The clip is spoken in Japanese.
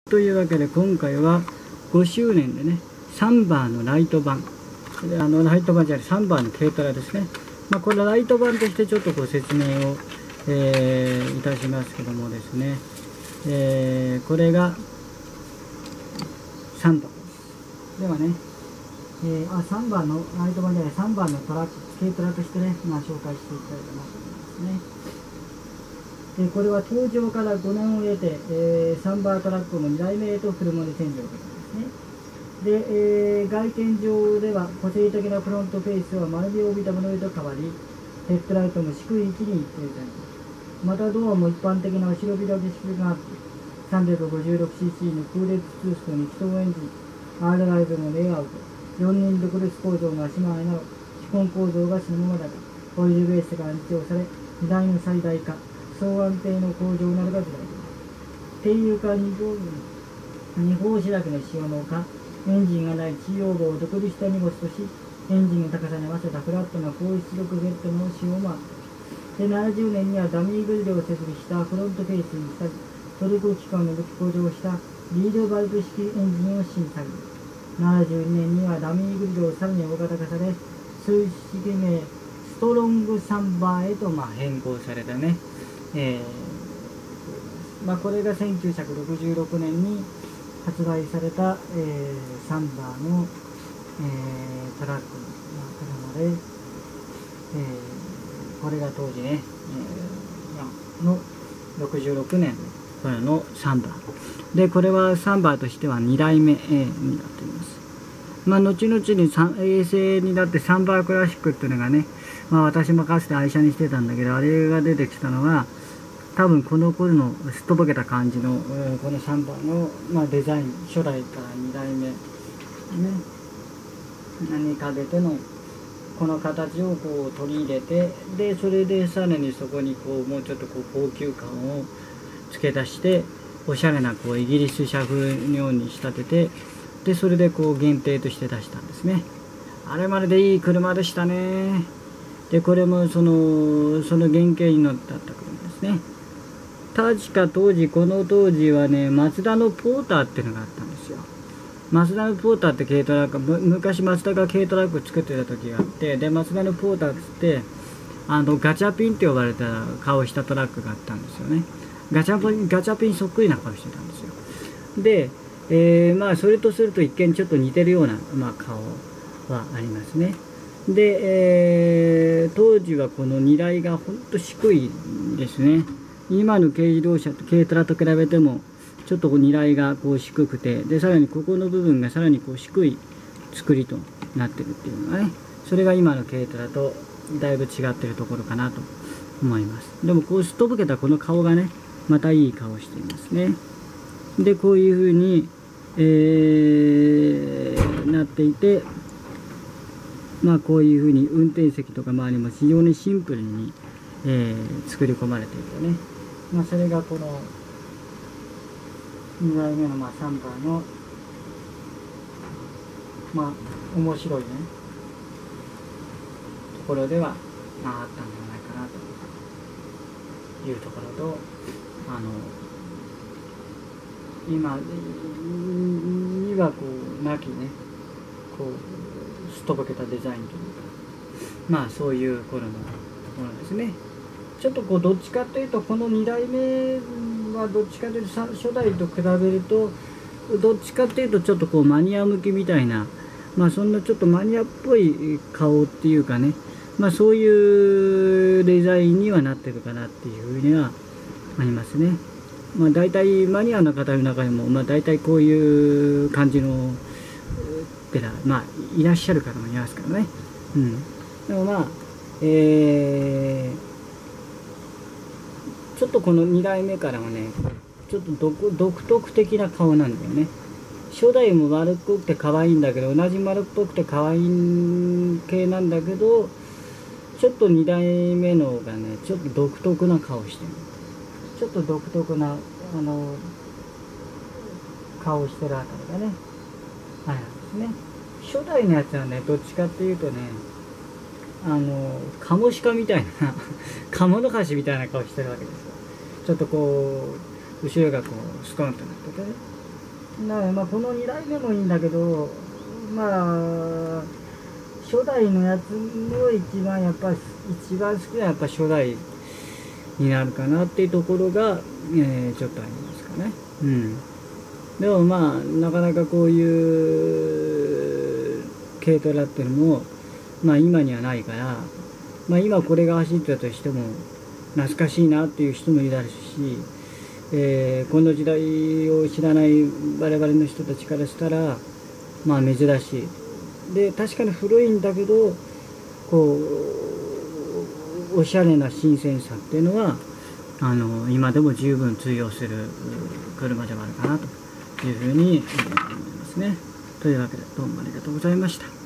というわけで今回は5周年でね、サンバーのライト版、ライト版じゃない、サンバーの軽トラですね。これライト版としてちょっとご説明を、いたしますけどもですね、これがサンバーではね、サンバーのライト版じゃない、サンバーのトラック、軽トラとしてね、紹介していきたいかなと思いますね。これは登場から5年を経て、サンバートラックの2代目へとフルモデ洗浄を受けたんですね。で、外見上では個性的なフロントフェイスは丸みを帯びたものへと変わり、ヘッドライトも低い位置に一定された。またドアも一般的な後ろ開き式があって、356cc の空列ツーストに気筒エンジン、R ライブのレイアウト、4人独立構造の足回りなど、基本構造がそのままだが、オイルベースが安定され、荷台の最大化、双安定の向上などが時代です。低油化二方開きの仕様のほか、エンジンがない中央部を独立した荷物とし、エンジンの高さに合わせたフラットな高出力ベッドの使用もあった。で、70年にはダミーグリルを設備したフロントフェイスにしたり、トルク機関の武器向上したリードバルブ式エンジンを新作。72年にはダミーグリルをさらに大型化され、正式名ストロングサンバーへと変更されたね。これが1966年に発売された、サンバーの、トラックの車で、これが当時ね、の66年これのサンバーで、これはサンバーとしては2代目、になっています。後々に衛星になってサンバークラシックっていうのがね、私もかつて愛車にしてたんだけど、あれが出てきたのは多分この頃のすっとぼけた感じの、このサンバーの、デザイン、初代から2代目、ね、にかけてのこの形をこう取り入れて、でそれでさらにそこにもうちょっと高級感を付け足して、おしゃれなイギリス車風のように仕立てて、でそれで限定として出したんですね。あれまででいい車でしたね。でこれもその原型になった車ですね。確かこの当時はね、マツダのポーターっていうのがあったんですよ。マツダのポーターって軽トラック、昔マツダが軽トラック作ってた時があって、でマツダのポーターっつってガチャピンって呼ばれた顔をしたトラックがあったんですよね。ガチャピンそっくりな顔してたんですよ。で、それとすると一見ちょっと似てるような、顔はありますね。で、当時はこの荷台がほんと低いですね。今の軽自動車と軽トラと比べてもちょっと荷台が低くて、でさらにここの部分がさらに低い作りとなってるっていうのがね、それが今の軽トラとだいぶ違ってるところかなと思います。でもすっとぼけたこの顔がね、またいい顔していますね。でこういうふうに、なっていて、こういうふうに運転席とか周りも非常にシンプルに、作り込まれていてね、それがこの2代目のサンバーの面白いねところではあったんじゃないかなというところと、今にはなきね、すっとぼけたデザインというか、そういう頃のものですね。ちょっとどっちかというと、この2代目はどっちかというと初代と比べると、どっちかというとちょっとマニア向きみたいな、そんなちょっとマニアっぽい顔っていうかね、そういうデザインにはなってるかなっていうふうにはありますね。大体マニアの方の中にも、大体こういう感じのいらっしゃる方もいますからね。でもちょっとこの2代目からはね、ちょっと独特的な顔なんだよね。初代も丸っこくて可愛いんだけど、同じ丸っぽくて可愛い系なんだけど、ちょっと2代目のがね、ちょっと独特な顔してる。ちょっと独特な顔してるあたりがね、あれなんですね。初代のやつはね、どっちかっていうとね、カモシカみたいなカモノハシみたいな顔してるわけですよ。ちょっと後ろがスコンとなっててね、 まあこの2代目もいいんだけど、まあ初代のやつも一番好きなやっぱ初代になるかなっていうところが、ちょっとありますかね。うん。でもまあなかなかこういう軽トラっていうのもまあ今にはないから、まあ今これが走ってたとしても懐かしいなっていう人もいるだろうし、この時代を知らない我々の人たちからしたらまあ珍しい。で確かに古いんだけどこうおしゃれな新鮮さっていうのは今でも十分通用する車ではあるかなというふうに思いますね。というわけでどうもありがとうございました。